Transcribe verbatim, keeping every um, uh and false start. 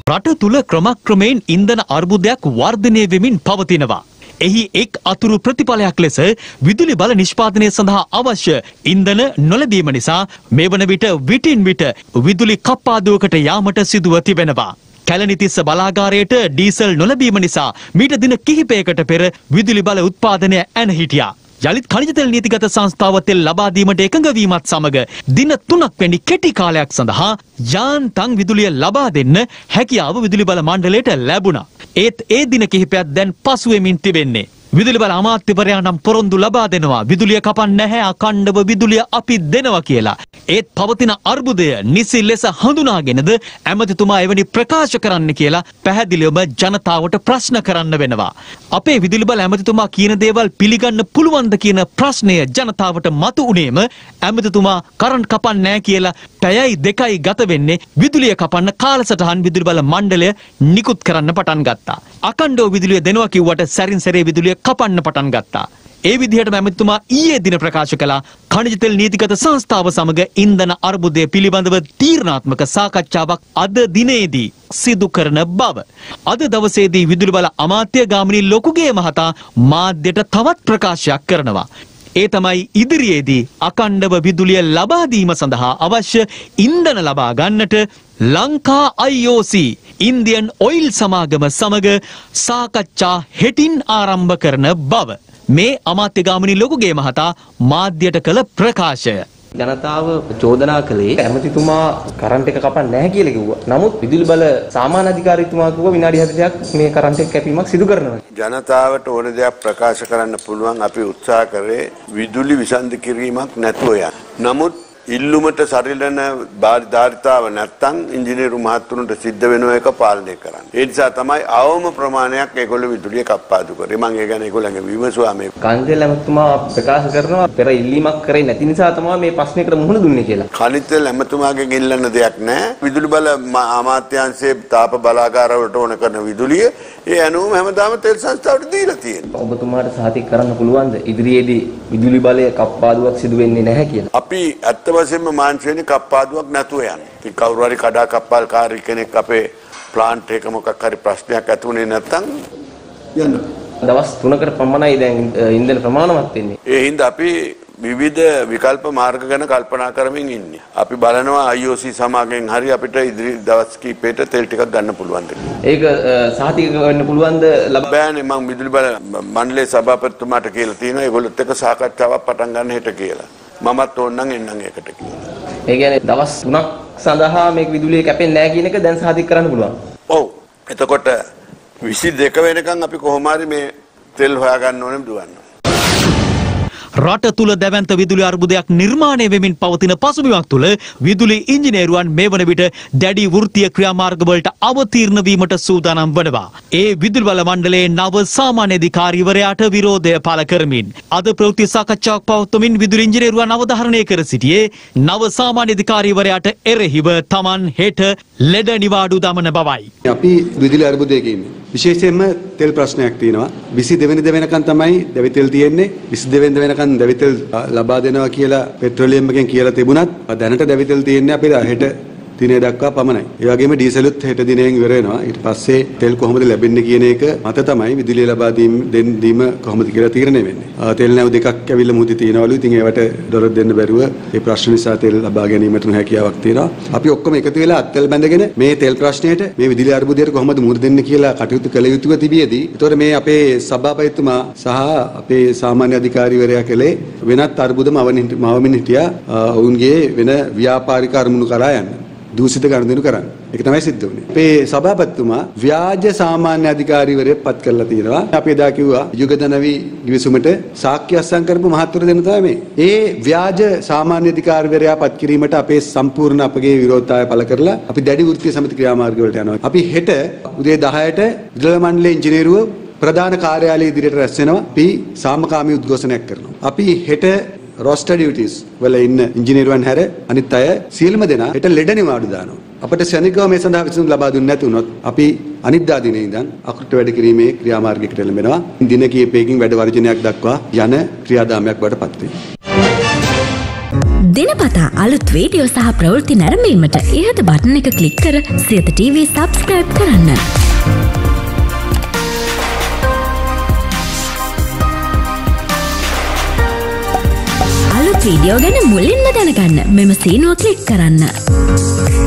රට තුල ක්‍රමක්‍රමයෙන් ඉන්ධන අර්බුදයක් වර්ධනය වෙමින් පවතිනවා. එහි එක් අතුරු ප්‍රතිඵලයක් ලෙස විදුලි බල නිෂ්පාදනය සඳහා අවශ්‍ය ඉන්ධන නොලැබීම නිසා මේ වන විට විටින් විට විදුලි කප්පාදුවකට යාමට සිදුව තිබෙනවා. කැලණිතිස්ස බලාගාරයට ඩීසල් නොලැබීම නිසා මීට දින කිහිපයකට පෙර විදුලි බල උත්පාදනය ඇන හිටියා. යළිත් ඛනිජ තෙල් නීතිගත සංස්ථාව තෙල් ලබා දීමට එකඟ වීමත් සමග දින තුනක් වැනි කෙටි කාලයක් සඳහා යාන්තම් විදුලිය ලබා දෙන්න හැකියාව විදුලි බල මණ්ඩලයට ලැබුණා. ඒත් ඒ දින කිහිපයක් දැන් පසු වෙමින් තිබෙන්නේ. විදුලි බල අමාත්‍යවරයා නම් පොරොන්දු ලබා දෙනවා විදුලිය කපන්නේ නැහැ අඛණ්ඩව විදුලිය අපි දෙනවා කියලා. ඒත් පවතින අර්බුදය නිසි ලෙස හඳුනාගෙනද ඇමතිතුමා එවැනි ප්‍රකාශ කරන්න කියලා පැහැදිලිවම ජනතාවට ප්‍රශ්න කරන්න වෙනවා. අපේ විදුලි බල ඇමතිතුමා කියන දේවල් පිළිගන්න පුළුවන්ද කියන ප්‍රශ්නය ජනතාවට මතු වුණේම ඇමතිතුමා කරන්ට් කපන්නේ නැහැ කියලා පැයයි දෙකයි ගත වෙන්නේ විදුලිය කපන්න කාලසටහන් විදුලි බල මණ්ඩලය නිකුත් කරන්න පටන් ගත්තා. අඛණ්ඩව විදුලිය දෙනවා කිව්වට සැරින් සැරේ විදුලිය කපන්න පටන් ගත්තා. ඒ විදිහටම ඇමතිතුමා ඊයේ දින ප්‍රකාශ කළා ඛනිජ තෙල් නීතිගත සංස්ථාව සමග ඉන්ධන අර්බුදය පිළිබඳව තීරණාත්මක සාකච්ඡාවක් අද දිනේදී සිදු කරන බව. අද දවසේදී විදුලි බල අමාත්‍ය ගාමිණී ලොකුගේ මහතා මාධ්‍යට තවත් ප්‍රකාශයක් කරනවා. ඒ තමයි ඉදිරියේදී අඛණ්ඩව විදුලිය ලබා දීම සඳහා අවශ්‍ය ඉන්ධන ලබා ගන්නට Lanka I O C Indian oil සමාගම සමග සාකච්ඡා හෙටින් ආරම්භ කරන බව. මේ අමාත්‍ය ගාමිණී ලොකුගේ මහතා මාධ්‍යට කළ ප්‍රකාශය. ජනතාව චෝදනා කළේ ඇමතිතුමා කරන්ට් එක කපන්නේ නැහැ කියලා කිව්වා. නමුත් විදුලි බල සාමාන්‍ය අධිකාරීතුමා කිව්වා විනාඩි හතළිහක් මේ කරන්ට් එක කැපීමක් සිදු කරනවා. ජනතාවට ඕන දෙයක් ප්‍රකාශ කරන්න පුළුවන් අපි උත්සාහ කරේ විදුලි විසන්ධි කිරීමක් නැතුව යන්න. නමුත් ඉල්ලුමට සරිලන ධාරිතාව නැත්තම් ඉංජිනේරු මහත්තුරුන්ට සිද්ධ වෙන එක පාලනය කරන්න. ඒ නිසා තමයි අවම ප්‍රමාණයක් ඒගොල්ලෝ විදුලිය කප්පාදු කරේ. මම ඒ ගැන ඒගොල්ලන්ගේ විමසුවා මේ. කන්දේල ඇමතුමා ප්‍රකාශ කරනවා පෙර ඉල්ලීමක් කරේ නැති නිසා තමයි මේ ප්‍රශ්නයකට මුහුණ දුන්නේ කියලා. කනිතෙල් ඇමතුමාගෙන් ඉල්ලන්න දෙයක් නැහැ. විදුලි බල අමාත්‍යාංශයේ තාප බලාගාරවලට ඕන කරන විදුලිය ඒ ඇනුම හැමදාම තෙල් සංස්ථාවට දීලා තියෙනවා. ඔබතුමාට සාතික කරන්න පුළුවන්ද ඉදිරියේදී විදුලි බලය කප්පාදුවක් සිදු වෙන්නේ නැහැ කියලා? අපි ඇත්ත වශයෙන්ම මාංශයෙන් කප්පාදුවක් නැතුව යන්නේ. ඉතින් කවුරු හරි කඩා කප්පාල් කාර්ය කෙනෙක් අපේ ප්ලාන්ට් එක මොකක් හරි ප්‍රශ්නයක් ඇති වුණේ නැත්නම් යන්න. දවස් තුනකට පමණයි දැන් ඉන්ධන ප්‍රමාණවත් වෙන්නේ. ඒ හින්දා අපි විවිධ විකල්ප මාර්ග ගැන කල්පනා කරමින් ඉන්නේ. අපි බලනවා I O C සමාගයෙන් හරි අපිට ඉදිරි දවස් කිහිපෙට තෙල් ටිකක් ගන්න පුළුවන්ද කියලා. ඒක සහතික වෙන්න පුළුවන්ද? ලබන්නේ මම විදුලි බල මණ්ඩලයේ සභාපතිතුමාට කියලා තියෙනවා ඒගොල්ලොත් එක්ක සාකච්ඡාවක් පටන් ගන්න හෙට කියලා. මමත් ඕනනම් එන්නම් ඒකට කියලා. ඒ කියන්නේ දවස් තුනක් සඳහා මේක විදුලිය කැපෙන්නේ නැහැ කියන එක දැන් සාතික කරන්න පුළුවන්. ඔව්. එතකොට විසිදෙක වෙනකන් අපි කොහොම හරි මේ තෙල් හොයාගන්න ඕනේ දුවන්න. රට තුල දැවැන්ත විදුලි අර්බුදයක් නිර්මාණය වෙමින් පවතින පසුබිමක් තුල විදුලි ඉංජිනේරුවන් මේ වන විට දැඩි වෘත්තීය ක්‍රියාමාර්ග වලට අවතීර්ණ වීමට සූදානම් වනවා. ඒ විදුලි බල මණ්ඩලයේ නව සාමාන්‍ය අධිකාරීවරයාට විරෝධය පළ කරමින් අද ප්‍රවෘත්ති සාකච්ඡාවක් පවත්වමින් විදුලි ඉංජිනේරුවන් අවධාරණය කර සිටියේ නව සාමාන්‍ය අධිකාරීවරයාට එරෙහිව Taman හෙට ලෙඩ නිවාඩු දමන බවයි. අපි විදුලි අර්බුදයක ඉන්නේ. විශේෂයෙන්ම තෙල් ප්‍රශ්නයක් තියෙනවා. විසි දෙක වෙනිදා වෙනකන් තමයි දැවි තෙල් තියෙන්නේ. විසි දෙක වෙනිදා වෙනකන් දැවි තෙල් ලබා දෙනවා කියලා පෙට්‍රෝලියම් එකෙන් කියලා තිබුණත් දැනට දැවි තෙල් තියෙන්නේ අපේ හෙට දිනේ දක්වා පමණයි. ඒ වගේම ඩීසලුත් හෙට දිනෙන් ඉවර වෙනවා. ඊට පස්සේ තෙල් කොහොමද ලැබෙන්නේ කියන එක මත තමයි විදුලිය ලබා දීම දීම කොහොමද කියලා තීරණය වෙන්නේ. තෙල් නැව් දෙකක් ඇවිල්ලා මුහුදේ තියෙනවලු. ඉතින් ඒවට ඩොලර් දෙන්න බැරුව ඒ ප්‍රශ්න නිසා තෙල් ලබා ගැනීමට නොහැකියාවක් තියෙනවා. අපි ඔක්කොම එකතු වෙලා අත්තල් බැඳගෙන මේ තෙල් ප්‍රශ්නයට මේ විදුලි අර්බුදයට කොහොමද මුහුණ දෙන්න කියලා කටයුතු කළ යුතුව තිබියදී ඒතකොට මේ අපේ සභාපතිතුමා සහ අපේ සාමාන්‍ය අධිකාරීවරයා කළේ වෙනත් අර්බුදම මවමින් හිටියා ඔවුන්ගේ වෙන ව්‍යාපාරික අරමුණු කරා යන්න. දූෂිත ගනුදෙනු කරන්න. ඒක තමයි සිද්ධ වුනේ. අපේ සභාපතිතුමා ව්‍යාජ සාමාන්‍ය අධිකාරීවරයෙක් පත් කරලා තියෙනවා. අපි එදා කිව්වා යුගදනවි ගිවිසුමට සාක්ෂි අස්සම් කරපු මහත්වර දෙන්න තමයි මේ. ඒ ව්‍යාජ සාමාන්‍ය අධිකාරීවරයා පත් කිරීමට අපේ සම්පූර්ණ අපගේ විරෝධතාවය පළ කරලා අපි දැඩි වෘත්තීය සමිති ක්‍රියාමාර්ග වලට යනවා. අපි හෙට උදේ දහයට විදුලි මණ්ඩලයේ ඉංජිනේරුවෝ ප්‍රධාන කාර්යාලයේ ඉදිරියට රැස් වෙනවා. අපි සාමකාමී උද්ඝෝෂණයක් කරනවා. අපි හෙට roster duties වල ඉන්න ඉංජිනේරුවන් හැර අනිත් අය සියලුම දෙනා හෙට ලෙඩ නිවාඩු දානවා. අපිට ශනිකව මේ සඳහා විසඳුම් ලබා දුන්නේ නැති වුණොත් අපි අනිද්දා දිනේ ඉඳන් අකුරට වැඩ කිරීමේ ක්‍රියාමාර්ගයකට එළඹෙනවා. දින කිහිපයකින් වැඩ වර්ජනයක් දක්වා යන ක්‍රියාදාමයක් බවට පත් වෙනවා. දිනපතා අලුත් වීඩියෝ සහ ප්‍රවෘත්ති නැරඹීමට ඉහත බටන් එක ක්ලික් කර සියත ටීවී සබ්ස්ක්‍රයිබ් කරන්න. අලුත් වීඩියෝ ගැන මුලින්ම දැනගන්න මෙම සීනුව ක්ලික් කරන්න.